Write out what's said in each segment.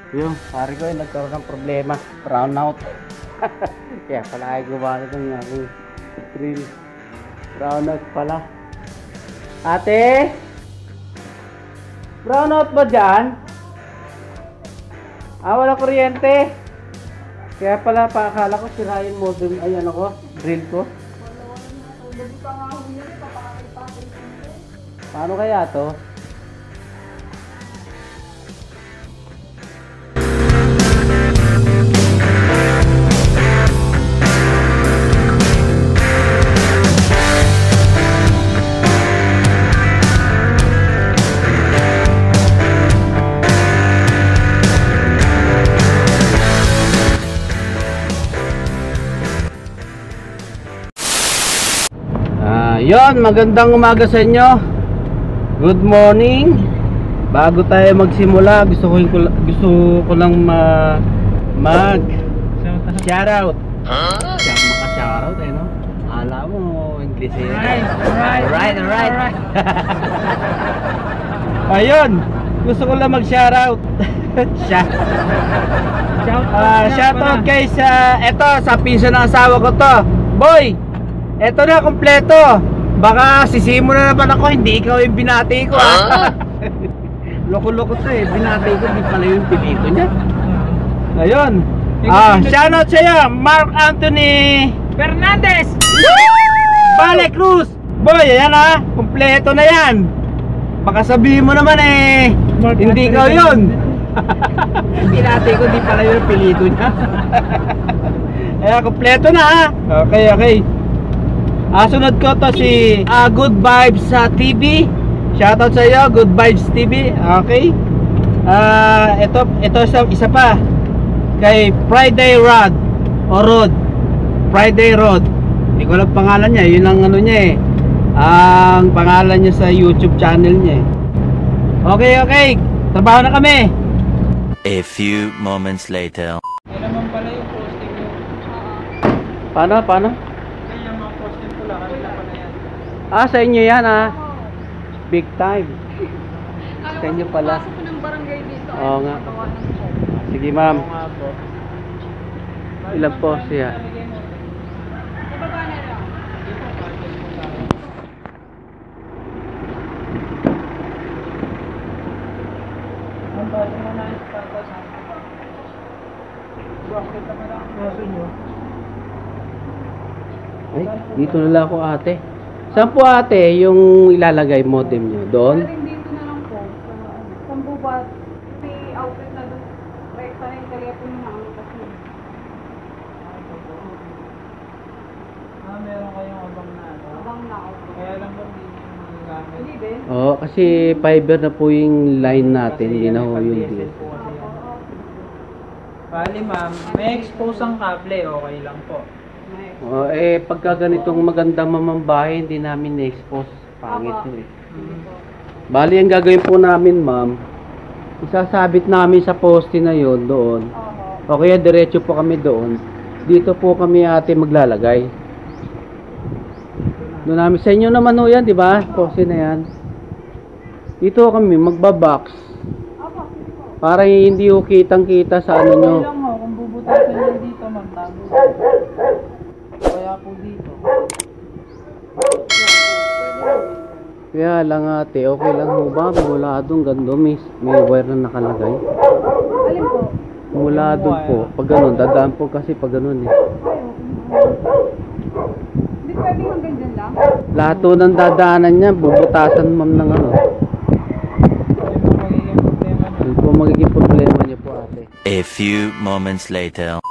Yung pare ko ay nagkaroon ng problema. Brown out. Kaya pala ay gumana ng aking drill. Brown out pala. Ate? Brown out ba dyan? Wala kuryente. Kaya pala akala ko sirayin mo dun. Ayan ako, drill ko. Paano kaya to? Yon, magandang umaga sa inyo. Good morning. Bago tayo magsimula, gusto ko lang mag shoutout. Maka-shoutout no? Alam mo, English eh. Alright. Ayun, gusto ko lang mag-shoutout. Shoutout kay sa piso ng asawa ko to. Boy, eto na, kompleto. Baka sisimu na naman ako, hindi ikaw yung binati ko Loko-loko to eh, binati ko, hindi pala yung pilito niya. Ayun. Shoutout sa'yo, Mark Anthony Fernandez! Vale Cruz. Boy, ayan kompleto na yan. Baka sabihin mo naman eh, Mark hindi ikaw yun. Binati ko, hindi pala yung pilito niya. Ayan, kompleto na Okay. Sunod ko to si Good Vibes TV. Shoutout sa iyo, Good Vibes TV. Okay. Ito isa pa kay Friday Rod o Rod. Friday Rod. Hindi ko alam pangalan niya. Yun ang ano niya eh. Ang pangalan niya sa YouTube channel niya eh. Okay. Trabaho na kami. A few moments later. Yan naman pala yung posting nyo. Paano? Sa inyo yan Big time. Sa inyo pala. Pasok ko ng barangay dito. Oo nga. Sige ma'am. Ilan po siya? Ibaba na lang. Ay, dito na lang ako ate. Saan po ate yung ilalagay modem nyo? Doon? Pero dito na lang po. Saan po ba? May outlet na doon. Rekta na yung telepono na ang kasi. Meron kayong abang na Abang na ako. Kaya lang po hindi yung gamit. Hindi din. Oo, kasi fiber na po yung line natin. Hindi na ho yung deal. Bali ma'am, may expose ang kable, okay lang po. Pagka ganitong magandang mamambahay, hindi namin na-expose. Pangit yun eh. Bali, ang gagawin po namin ma'am, isasabit namin sa poste na yon doon. O kaya diretso po kami doon. Dito po kami ate maglalagay. Doon namin sa inyo naman ho yan, di ba? Poste na yan. Dito kami magbabox. Para hindi ho kitang-kita sa ano nyo. Okay lang ho, kung bubutasan nyo dito, magtago. Kaya po dito. Kaya lang ate, okay lang ho ba? Mula doon, gando, may wire na nakalagay. Alin po? Mula doon po, pag ganun, dadaan po kasi pag ganun eh. Hindi pwedeng hanggang dyan lang? Lahat po ng dadaanan niya, bubutasan ma'am ng ano. Yun po magiging problema niya po ate. A few moments later.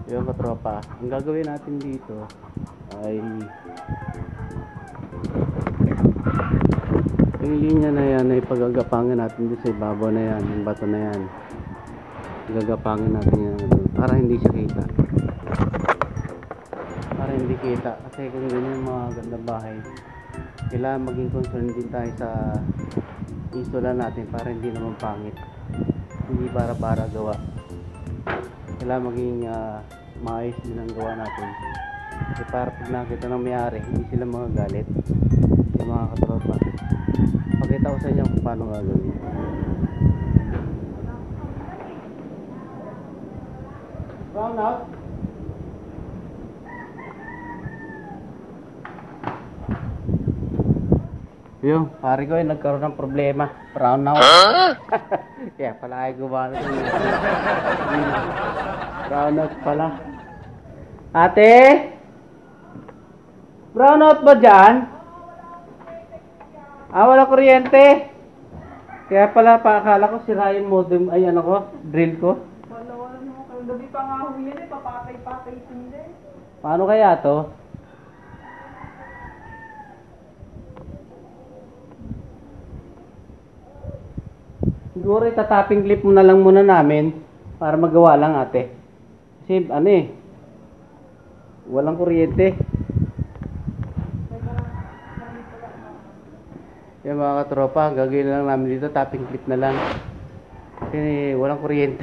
Yung katropa, ang gagawin natin dito ay yung linya na yan ay pagagapangan natin doon sa ibabaw na yan, yung bato na yan. Gagapangan natin yan para hindi siya kita. Para hindi kita. Kasi kung ganyan mga gandang bahay, kailangan maging concern din tayo sa install natin para hindi naman pangit. Hindi bara-bara gawa. Kailangan maging maayos din ang gawa natin. Kasi para pag nakita ng may-ari, hindi sila magagalit sa mga katropa. Pakita ko sa inyo kung paano gagawin. Brown out. Yung pare ko ay nagkaroon ng problema. Brown out. Kaya pala ay gumana. Brown out pala. Ate? Brown out ba dyan? Wala kuryente. Kaya pala akala ko sira yung modem, ay ano ko, drill ko. Wala naman kayo. Gabi pa nga huli na, papatay-patay sila. Paano kaya to? Siguro itataping clip mo na lang muna namin para magawa lang ate. Kasi ano eh, walang kuryente. Yung mga katropa, gagawin lang namin dito, tapping clip na lang. Kasi walang kuryente.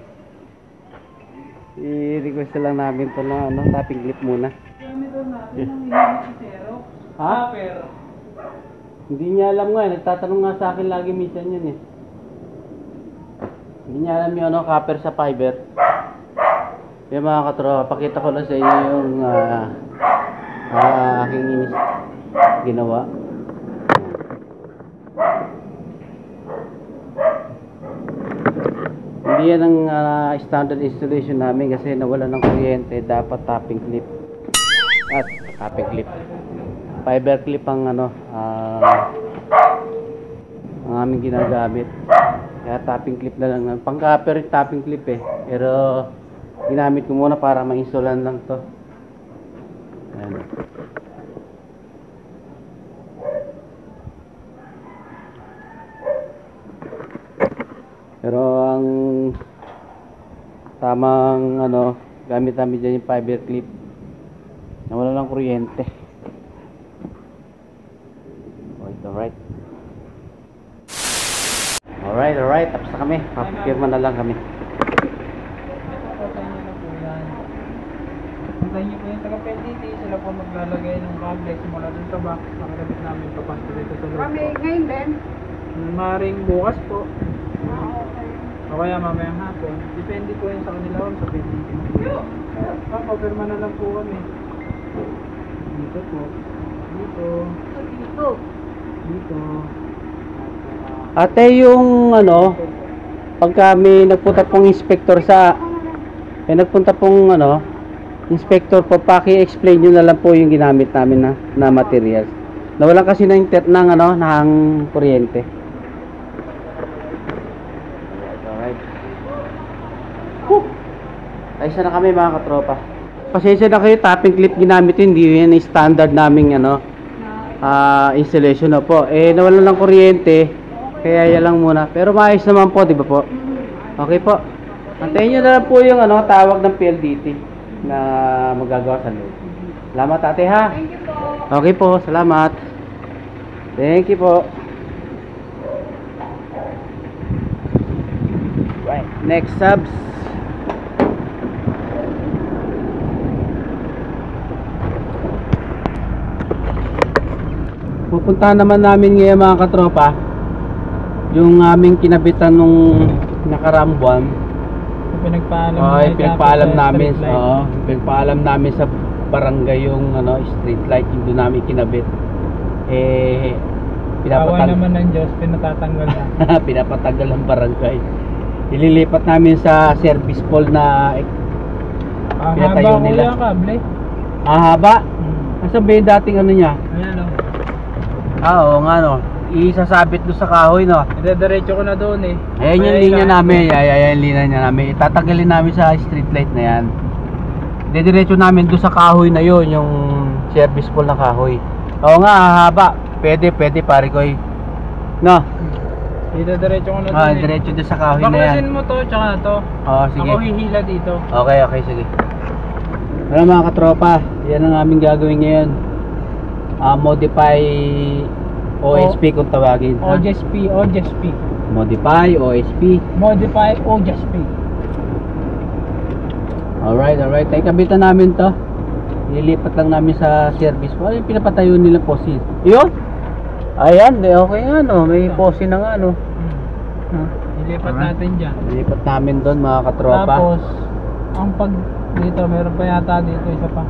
I-request na lang namin to na ano, tapping clip muna. Kami doon natin, ang hinihingi si Zero. Ha? Pero, Hindi niya alam nga eh, nagtatanong nga sa akin lagi minsan yun eh. Hindi niya alam yung ano, copper sa fiber. Yung mga katropa, pakita ko lang sa inyo yung aking ginawa. Hindi yan ang standard installation namin kasi nawala ng kuryente, dapat tapping clip. At tapping clip. Fiber clip ang ano, ang aming ginagamit. Kaya tapping clip na lang. Pang copper tapping clip eh. Pero ginamit ko muna para ma-installan lang to. Ayan. Pero ang tamang ano, gamit namin dyan yung fiber clip. Nawala lang kuryente. Oh, it's alright. Alright, tapos na kami. Papapirma na lang kami. Patayin niyo na po yan. Patayin niyo po yung taga-PLDT. Sila po maglalagay ng cable simula dun sa box. Nakakabit namin papanto dito sa loob. kami ngayon din. Maring bukas po. Okay. O kaya mamayang hapon. Depende po yun sa kanila kung sa PLDT. Papapirma na lang po kami. Dito po. Dito. Dito. Dito. Ate, yung ano, pagka may nagpunta pong inspector sa nagpunta pong ano, inspector po, paki-explain nyo na lang po yung ginamit namin na materials. Nawalan kasi ng ano, ng kuryente. Alright. Ayos na kami mga katropa. Pasensya na kayo, tapping clip ginamit yun, hindi yun yung standard naming ano, installation na po. Nawalan ng kuryente. Kaya yan lang muna. Pero maayos naman po, di ba po? Okay po. Antayin nyo na lang po yung ano, tawag ng PLDT na magagawa sa loob. Salamat ate ha. Thank you po. Okay po, salamat. Thank you po. Right, next subs. Pupuntahan naman namin ngayon mga katropa yung aming kinabitan nung nakaraang buwan. Pinagpaalam Pinagpaalam namin. Pinagpaalam namin sa barangay yung ano, street light yung doon namin kinabit. Awa naman ng Diyos, pinatatanggal na. Pinapatanggal ng barangay. Ililipat namin sa service pole na pinatayo Haba nila. ko yung kable. Haba? Nasaan ba yung dating ano niya? Ayan o. Oo nga no. Isasabit doon sa kahoy no. Idediretso ko na doon eh. Ayan yung linya namin. Ayan yung linya namin. Itatanggalin namin sa street light na yan. Didiretso namin doon sa kahoy na yon, yung service pole na kahoy. Oo nga, haba. Pwede pare ko. No. Dito diretso ko na Ah, dun eh. diretso doon sa kahoy na yan. Baklasin mo to, tsaka to. Oo, sige. Ako hihila dito. Okay, sige. Ano mga katropa, yan ang aming gagawin ngayon. Modify OSP kung tawagin. ha? OJSP. Modify OSP. Modify OJSP. Alright. Tayo kabitan namin to. Lilipat lang namin sa service. Ano yung pinapatayo nila posi? Yun? Ayan, okay nga no. May posi na nga no. Ilipat Alright. natin dyan. Lilipat namin doon mga katropa. Tapos, ang pag dito, meron pa yata dito isa pa.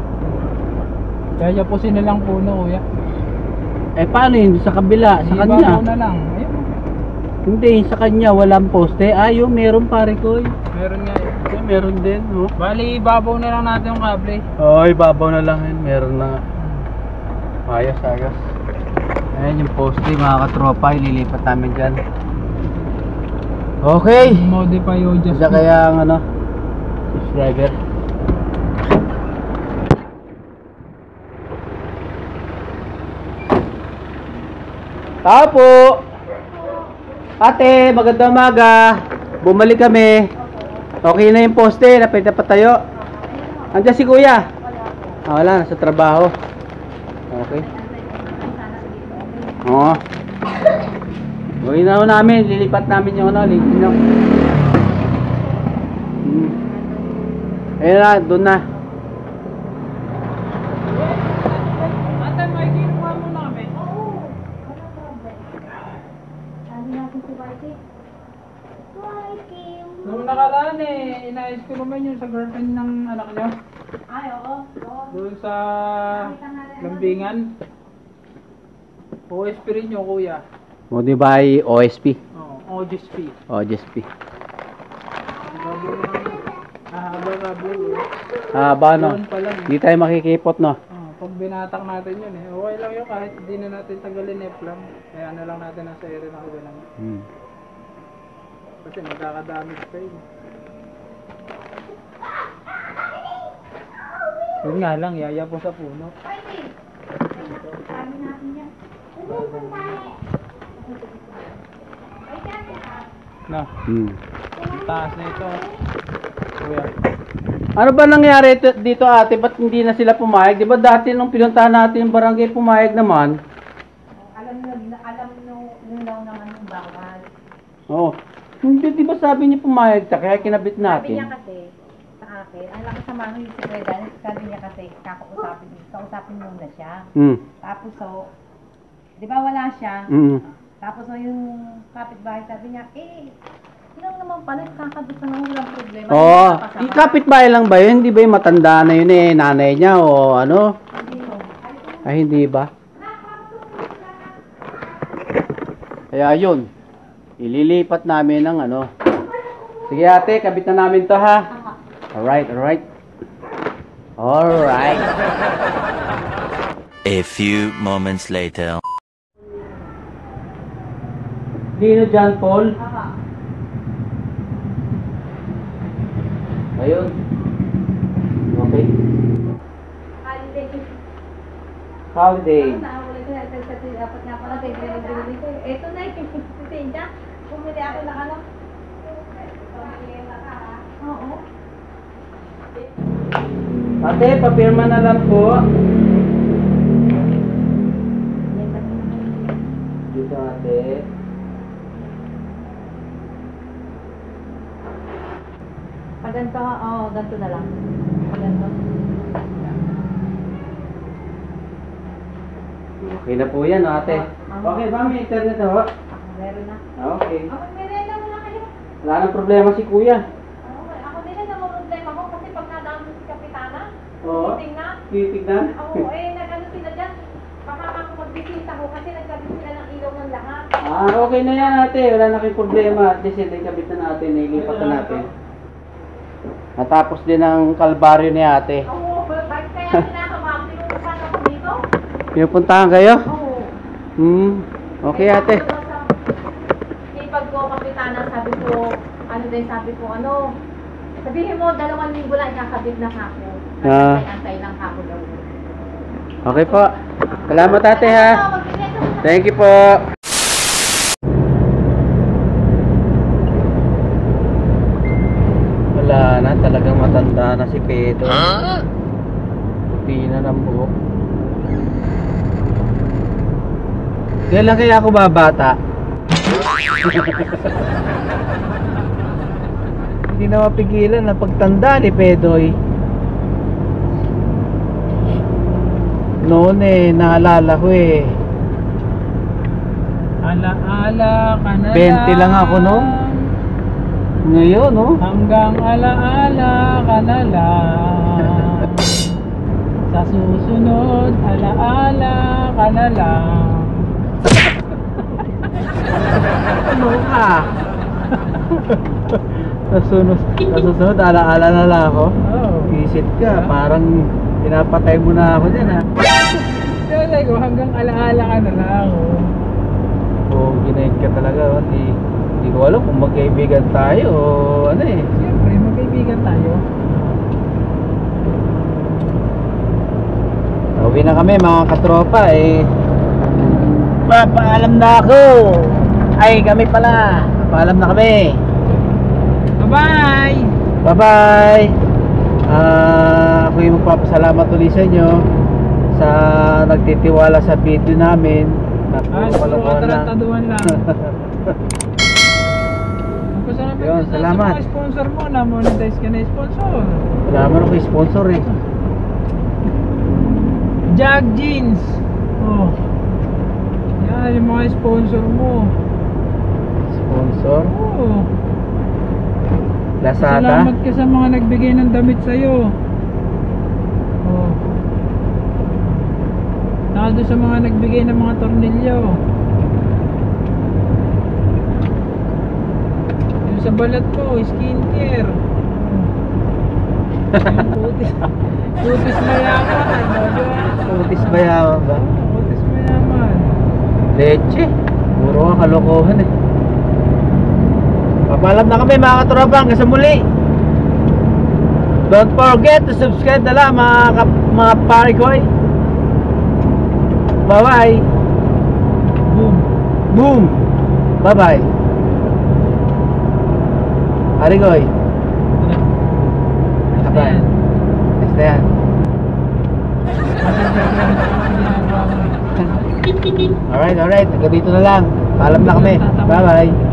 Kaya po sinilang puno, kuya. Eh paano yun? Sa kabila, sa Ibabaw kanya? na lang. Ayun. Hindi, sa kanya walang poste. Ayun, meron pare ko. Meron nga yun. Yeah, meron din. Oh. Bali, ibabaw na lang natin yung kable. Oy, babaw na lang yun. Meron na. Ayos. Ayan yung poste mga katropa. Ililipat namin dyan. Okay. Modify OJSP. Isa kaya ang ano, driver. Tao po. Ate, magandang umaga. Bumalik kami. Okay na yung poste, napita pa tayo. Andiyan si kuya. Wala, nasa trabaho. Okay. Oo. Gawin na ho namin, lilipat namin yung ano, link nyo. Ayun na, doon na. Ate, may kinuha mo namin. Nung nakaraan eh, inayos ko naman yung sa girlfriend ng anak niyo. Ay, oo. Doon sa Lambingan. OSP rin yung kuya. Modify OSP. OJSP. OSP. Haba no? Doon pa lang. Di tayo makikipot, no? Pag binatak natin yun eh, okay lang yun kahit hindi na natin tagalin F lang. Kaya ano lang natin nasa area na kabilang. Kasi magkakadamage pa yun. Yun nga lang, yaya po sa puno. Na, taas na ito. Kuya. Ano ba nangyari dito ate? Ba't hindi na sila pumayag? Di ba dati nung pinuntahan natin yung barangay pumayag naman? Alam nung daw naman yung bawal. Oo. Hindi, di ba sabi niya pumayag ta kaya kinabit Sabi natin? niya kasi, sa akin, ang lakas sa mga yung sekweda, sabi niya kasi, kausapin muna siya. Tapos so, di ba wala siya? Tapos so, yung kapitbahay sabi niya, yun naman pala, kakabit na naman, walang problema. Oo. Yung kapitbahay lang ba yun? Hindi ba yung matanda na yun nanay niya o ano? Ay, hindi ba? Kaya yun. Ililipat namin ng ano. Sige ate, kabit na namin to ha. Alright. A few moments later. Dino John Paul. Ayun. Okay. Holiday. Dapat nga pala, binili ko. Ito na yung tinda. Bumili ako ng ano. Oo. Ate, papirma na lang po. Dito ate. Pag ganito, ganito na lang. Pag ganito. Okay na po yan ate. Okay ba? May internet na ho? Meron na. Okay. Ako, merenda mo na kayo. Wala nang problema si kuya. Ako din na naman problema ko kasi pag nadaan mo si Kapitana, Oo. titingnan. Titignan? Oo, nag-ano sila dyan. Baka ako magbisita ko kasi nagkabit sila ng ilaw ng lahat. Okay na yan ate. Wala na kayong problema. At least hindi kabit na natin. Nailipat na natin. Natapos din ang kalbaryo ni ate. Oo, bakit kaya pinakabang pinupuntahan ako dito? Pinupuntahan kayo? Oo. Okay ate. Ipag ko Kapitana, sabi ko, Sabihin mo, 2 linggo lang ikakabit na kako. Ah. Antay lang kako daw. Okay po. Salamat ate ha. Thank you po. Wala na, talagang matanda na si Pedro. Puti na ng buhok. Kailan kaya ako babata? Hindi na mapigilan na pagtanda ni Pedoy. Noon naalala ko Ala-ala ka na 20 lang ako noon. Ngayon, no? Hanggang ala-ala ka na lang. Sa susunod, ala-ala ka na lang. Ano ka? Nasusunod, ala-ala na lang ako. Oh. Visit ka, parang pinapatay mo na ako dyan, ha? Sabi ko, hanggang ala-ala ka na lang. Oo, ginaid ka talaga, Hindi ko alam kung magkaibigan tayo o ano eh. Siyempre, magkaibigan tayo. Uwi na kami mga katropa papaalam na ako. Ay, kami pala. Papaalam na kami. Bye-bye! Bye-bye. Ako yung magpapasalamat ulit sa inyo sa nagtitiwala sa video namin. Puro katarantaduhan lang. Pasalamat Yun, din sa salamat. mga sponsor mo na monetize ka na sponsor. Wala naman ako sponsor eh. Jag Jeans. Oh. Yan yung mga sponsor mo. Sponsor? Oh. Lazada? Salamat ka sa mga nagbigay ng damit sa'yo. Oh. Saka doon sa mga nagbigay ng mga tornilyo. Yung sa balat ko, skincare. Yung kutis mayaman. Utis ba yaman ba? Kutis mayaman. Leche. Puro nga kalokohan eh. Papaalam na kami mga katropa hanggang sa muli. Don't forget to subscribe na lang mga pare ko eh. Bye bye. Boom. Boom. Bye bye. Arigoy. Bye. Next na yan. Alright. Hanggang dito na lang. Paalam na kami. Bye bye.